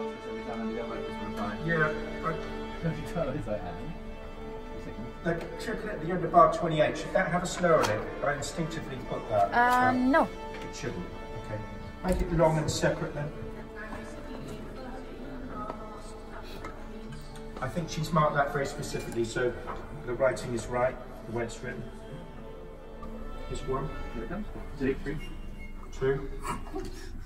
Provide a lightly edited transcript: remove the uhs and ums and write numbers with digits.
Yeah. Like, checking at the end of bar 28, should that have a slur on it? I instinctively put that. No. It shouldn't. Okay. Make it long and separate then. I think she's marked that very specifically, so the writing is right, the way it's written. Here's one. Here it comes. Take 3. 2.